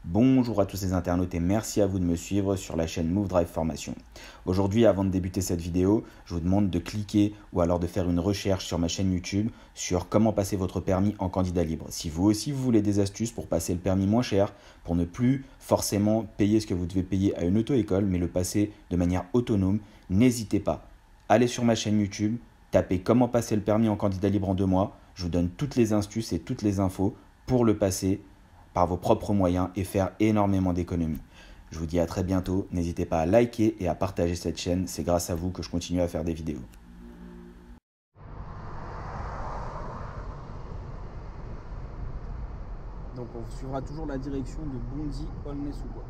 Bonjour à tous les internautes et merci à vous de me suivre sur la chaîne Move Drive Formation. Aujourd'hui, avant de débuter cette vidéo, je vous demande de cliquer ou alors de faire une recherche sur ma chaîne YouTube sur comment passer votre permis en candidat libre. Si vous aussi vous voulez des astuces pour passer le permis moins cher, pour ne plus forcément payer ce que vous devez payer à une auto-école, mais le passer de manière autonome, n'hésitez pas. Allez sur ma chaîne YouTube, tapez comment passer le permis en candidat libre en 2 mois. Je vous donne toutes les astuces et toutes les infos pour le passer par vos propres moyens et faire énormément d'économies. Je vous dis à très bientôt, n'hésitez pas à liker et à partager cette chaîne, c'est grâce à vous que je continue à faire des vidéos. Donc on suivra toujours la direction de Bondy, Aulnay-sous-Bois.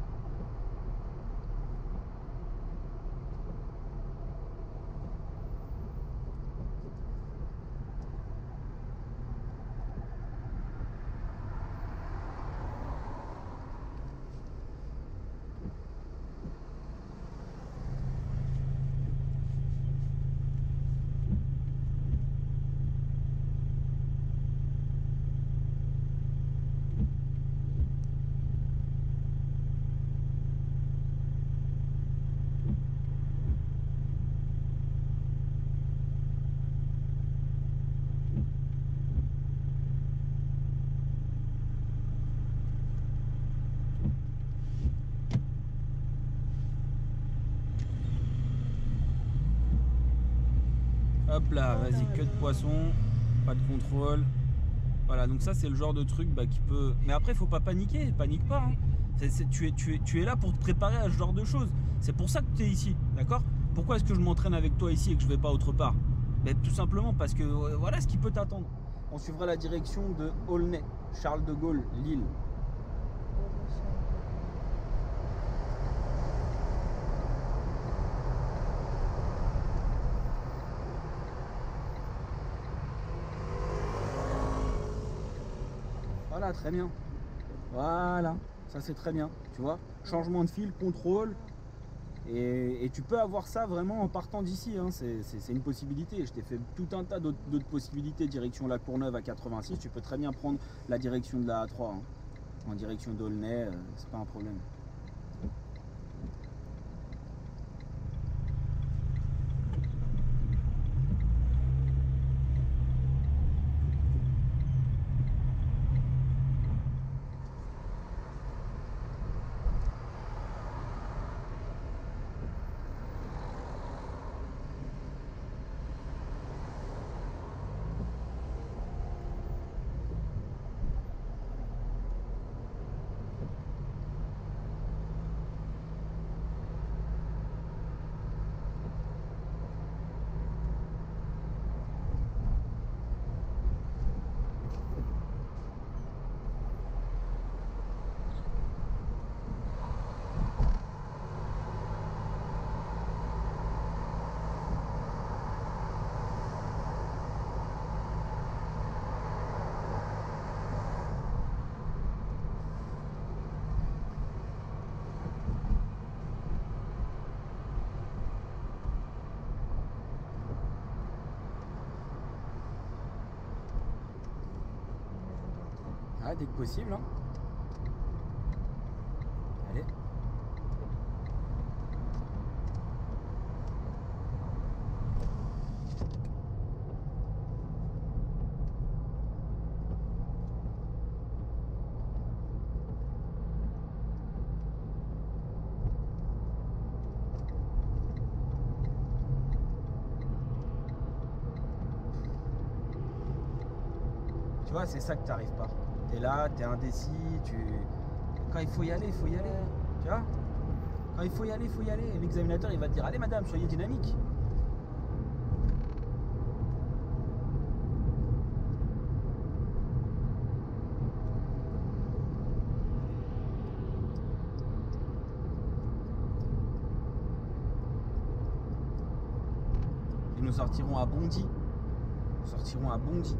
Hop là, vas-y, queue de poisson, pas de contrôle. Voilà, donc ça c'est le genre de truc qui peut... Mais après, il faut pas paniquer, panique pas. Hein. Tu es là pour te préparer à ce genre de choses. C'est pour ça que tu es ici, d'accord? Pourquoi est-ce que je m'entraîne avec toi ici et que je vais pas autre part? Tout simplement parce que voilà ce qui peut t'attendre. On suivra la direction de Aulnay, Charles de Gaulle, Lille. Voilà, très bien. Voilà, ça c'est très bien, tu vois. Changement de fil, contrôle. Et tu peux avoir ça vraiment en partant d'ici, hein. C'est une possibilité. Je t'ai fait tout un tas d'autres possibilités. Direction La Courneuve à 86, tu peux très bien prendre la direction de la A3, hein. En direction d'Aulnay, c'est pas un problème. Ah, dès que possible, hein. Allez. Tu vois, c'est ça que tu n'arrives pas. Tu es là, tu es indécis, quand il faut y aller, il faut y aller. Tu vois? Quand il faut y aller, il faut y aller. Et l'examinateur, il va te dire, allez madame, soyez dynamique. Et nous sortirons à Bondy. Nous sortirons à Bondy.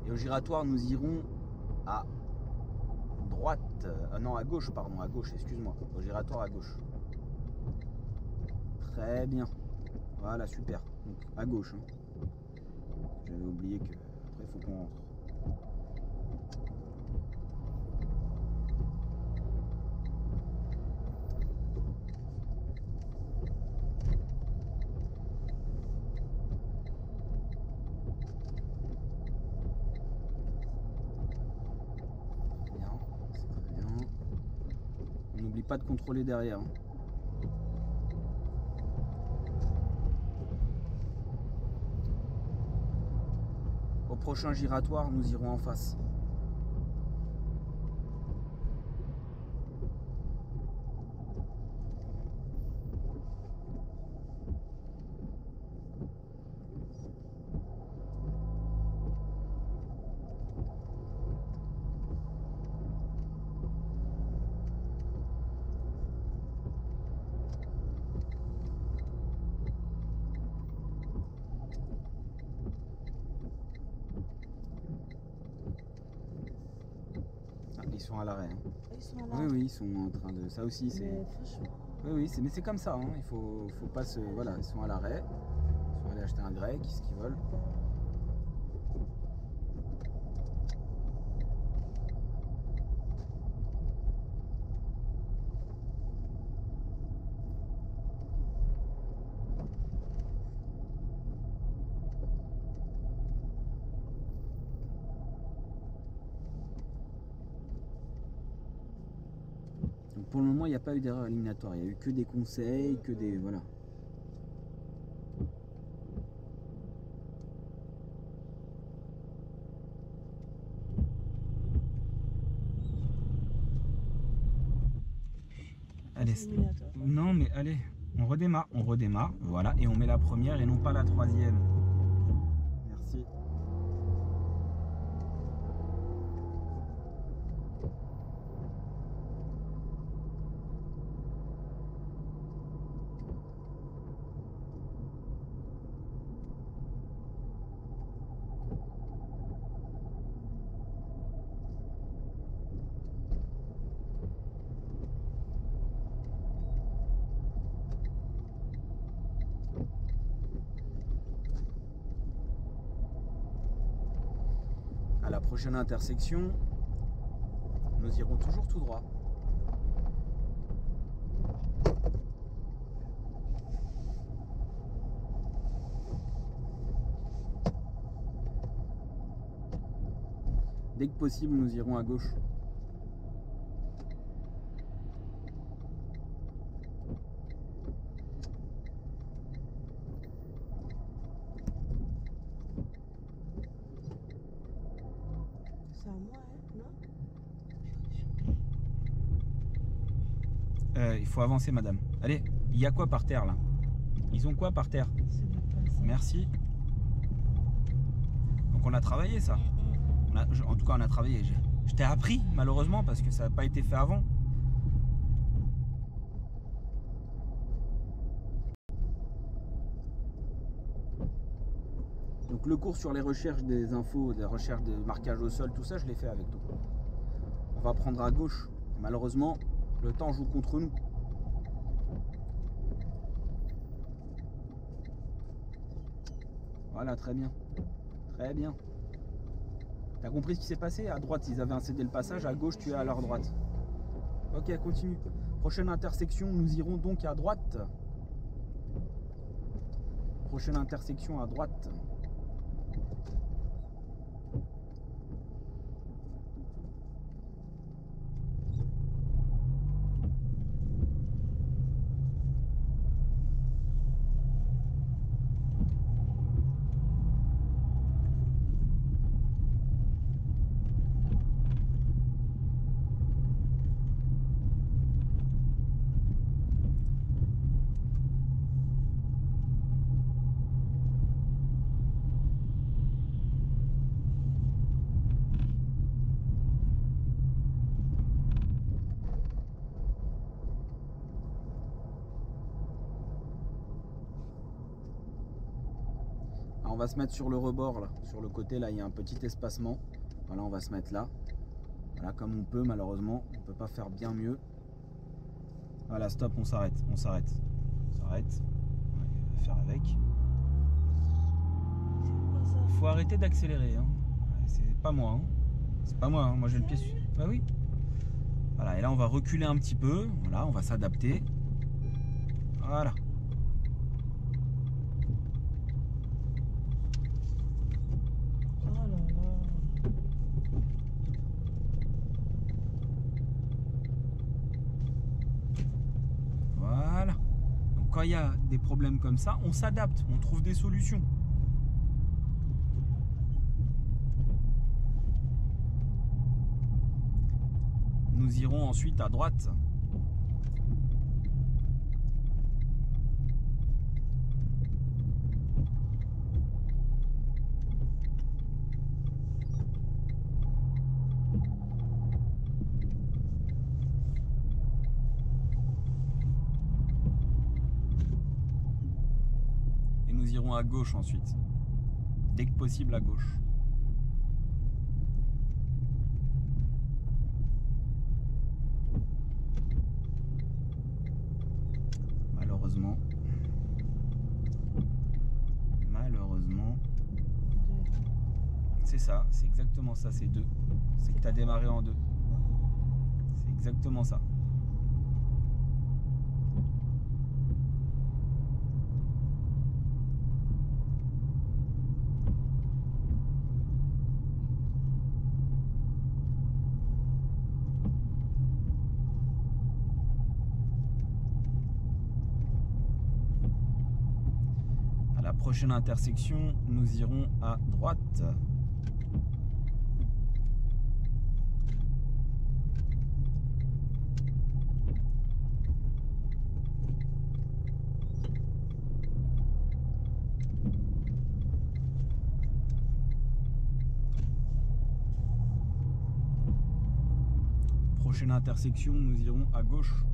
Et au giratoire, nous irons à droite. Non, à gauche, pardon, à gauche, excuse-moi. Au giratoire à gauche. Très bien. Voilà, super. Donc à gauche. Hein. J'avais oublié que après il faut qu'on rentre. Bien, c'est très bien. On n'oublie pas de contrôler derrière. Hein. Au prochain giratoire, nous irons en face. Ils sont à l'arrêt. Hein. Ils sont là. Oui, oui, ils sont en train de. Ça aussi, c'est. Mais franchement. Oui, oui, mais c'est comme ça. Hein. Il faut pas se. Voilà, ils sont à l'arrêt. Ils sont allés acheter un grec, ce qu'ils veulent. Donc pour le moment, il n'y a pas eu d'erreur éliminatoire. Il n'y a eu que des conseils, que des. Voilà. Allez. Non, mais allez, on redémarre, voilà, et on met la première et non pas la troisième. Merci. À la prochaine intersection, nous irons toujours tout droit. Dès que possible, nous irons à gauche. C'est à moi, hein, non? Il faut avancer, madame. Allez, il y a quoi par terre là? Ils ont quoi par terre? C'est le passé. Merci. Donc on a travaillé ça. En tout cas, on a travaillé. Je t'ai appris, malheureusement, parce que ça n'a pas été fait avant. Donc le cours sur les recherches des infos, des recherches de marquage au sol, tout ça, je l'ai fait avec toi. On va prendre à gauche. Malheureusement, le temps joue contre nous. Voilà, très bien. Très bien. T'as compris ce qui s'est passé? À droite, ils avaient incédé le passage. À gauche, tu es à leur droite. Ok, continue. Prochaine intersection, nous irons donc à droite. Prochaine intersection à droite. on va se mettre sur le rebord là, sur le côté là, il y a un petit espacement. Voilà, on va se mettre là. Voilà, comme on peut, malheureusement, on peut pas faire bien mieux. Voilà, stop, on s'arrête, on s'arrête. On s'arrête. On va faire avec. C'est quoi ça? Faut arrêter d'accélérer. Hein. C'est pas moi. Hein. C'est pas moi. Hein. Moi j'ai le pied sur. Bah oui. Voilà, et là on va reculer un petit peu. Voilà, on va s'adapter. Voilà. Oh là là. Voilà. Donc quand il y a des problèmes comme ça, on s'adapte, on trouve des solutions. Nous irons ensuite à droite. Et nous irons à gauche ensuite. Dès que possible à gauche. Malheureusement, c'est ça, c'est exactement ça, c'est 2. C'est que tu as démarré en 2. C'est exactement ça. À la prochaine intersection, nous irons à droite. Prochaine intersection, nous irons à gauche.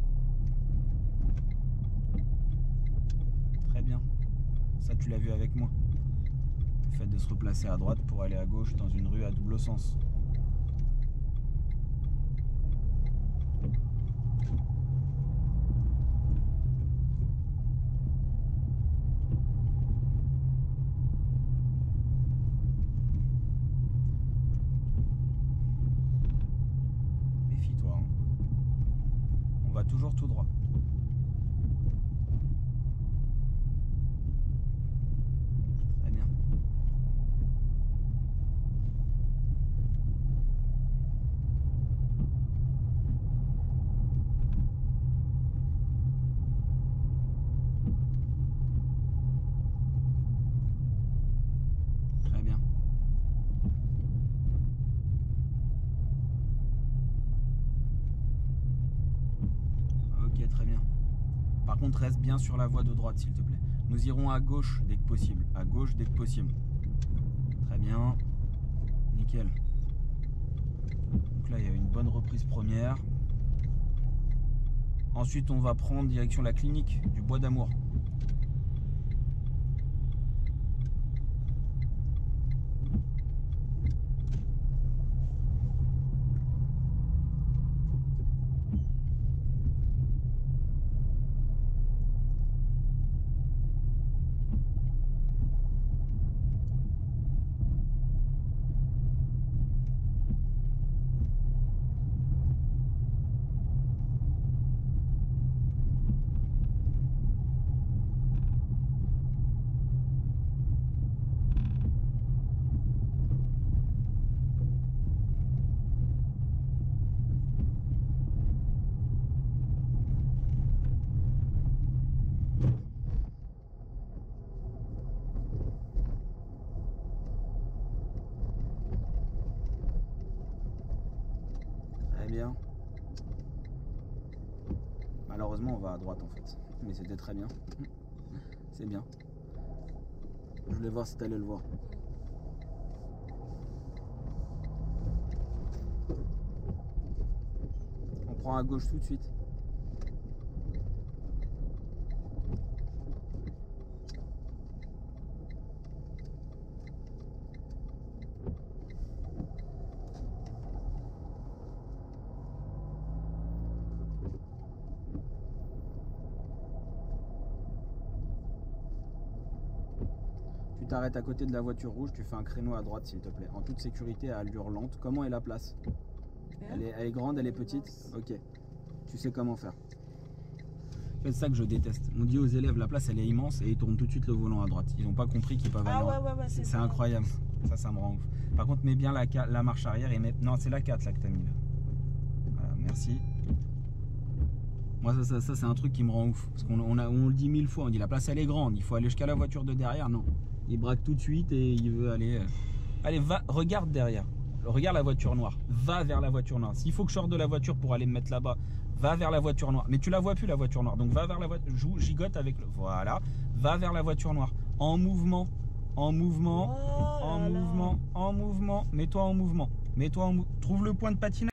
Très bien. Ça, tu l'as vu avec moi. Le fait de se replacer à droite pour aller à gauche dans une rue à double sens. Méfie-toi. Hein. On va toujours tout droit. Très bien. Très bien. Ok, très bien. Par contre, reste bien sur la voie de droite, s'il te plaît. Nous irons à gauche dès que possible. À gauche dès que possible. Très bien. Nickel. Donc là, il y a une bonne reprise première. Ensuite, on va prendre direction la clinique du Bois d'Amour. Très bien. Malheureusement, on va à droite en fait. Mais c'était très bien. C'est bien. Je voulais voir si tu allais le voir. On prend à gauche tout de suite. Tu t'arrêtes à côté de la voiture rouge, tu fais un créneau à droite s'il te plaît. En toute sécurité, à allure lente. Comment est la place? Elle est grande, elle est petite? Ok. Tu sais comment faire. C'est ça que je déteste. On dit aux élèves, la place elle est immense et ils tournent tout de suite le volant à droite. Ils n'ont pas compris qu'ils peuvent aller. Ouais, c'est incroyable. Ça me rend ouf. Par contre, mets bien la marche arrière et mets... Non, c'est la 4 là que t'as mis là. Voilà, merci. Moi, ça c'est un truc qui me rend ouf. Parce qu'on le dit 1000 fois. On dit la place elle est grande. Il faut aller jusqu'à la voiture de derrière. Non. Il braque tout de suite et il veut aller. Allez, va, regarde derrière. Regarde la voiture noire. Va vers la voiture noire. S'il faut que je sorte de la voiture pour aller me mettre là-bas, va vers la voiture noire. Mais tu la vois plus la voiture noire. Donc va vers la voiture. Gigote avec le. Voilà. Va vers la voiture noire. En mouvement. En mouvement. En mouvement. En mouvement. Mets-toi en mouvement. Trouve le point de patinage.